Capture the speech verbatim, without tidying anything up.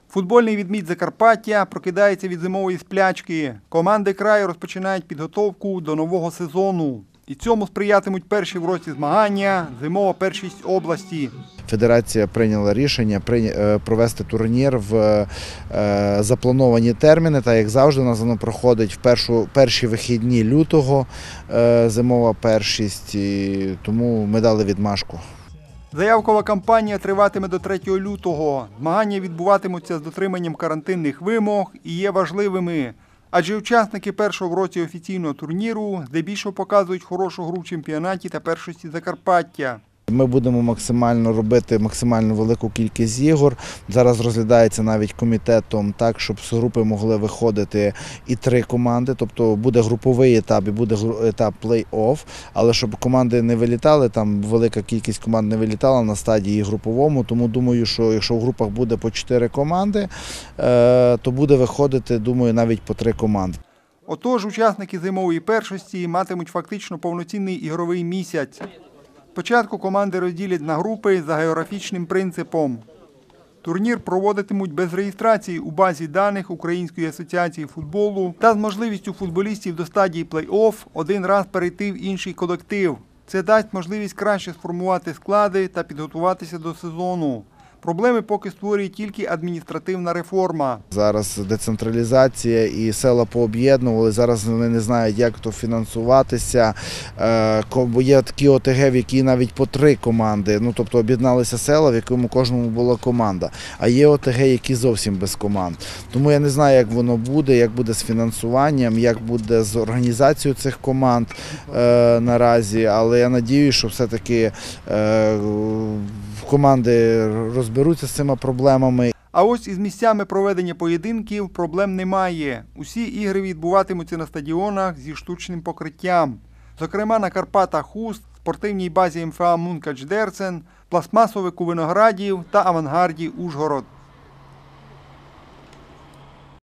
Футбольний відмідь Закарпаття прокидається від зимової сплячки. Команди краю розпочинають підготовку до нового сезону. І цьому сприятимуть перші в році змагання – зимова першість області. Федерація прийняла рішення провести турнір в заплановані терміни, так як завжди у нас воно проходить в першу, перші вихідні лютого, зимова першість, і тому ми дали відмашку. Заявкова кампанія триватиме до третього лютого. Змагання відбуватимуться з дотриманням карантинних вимог і є важливими. Адже учасники першого в році офіційного турніру здебільшого показують хорошу гру в чемпіонаті та першості Закарпаття. Ми будемо максимально робити максимально велику кількість ігор. Зараз розглядається навіть комітетом так, щоб з групи могли виходити і три команди. Тобто буде груповий етап і буде етап плей-офф. Але щоб команди не вилітали, там велика кількість команд не вилітала на стадії груповому. Тому думаю, що якщо в групах буде по чотири команди, то буде виходити, думаю, навіть по три команди. Отож, учасники зимової першості матимуть фактично повноцінний ігровий місяць. Спочатку команди розділять на групи за географічним принципом. Турнір проводитимуть без реєстрації у базі даних Української асоціації футболу та з можливістю футболістів до стадії плей-офф один раз перейти в інший колектив. Це дасть можливість краще сформувати склади та підготуватися до сезону. Проблеми поки створює тільки адміністративна реформа. Зараз децентралізація і села пооб'єднували, зараз вони не знають, як то фінансуватися. Бо є такі О Те Ге, в які навіть по три команди, ну тобто об'єдналися села, в якому кожному була команда. А є О Те Ге, які зовсім без команд. Тому я не знаю, як воно буде, як буде з фінансуванням, як буде з організацією цих команд е, наразі. Але я сподіваюся, що все-таки е, команди розберуться з цими проблемами. А ось із місцями проведення поєдинків проблем немає. Усі ігри відбуватимуться на стадіонах зі штучним покриттям. Зокрема, на Карпатах Хуст, спортивній базі Ем Фе А Мункач Дерцен, пластмасовику Виноградів та Авангарді Ужгород.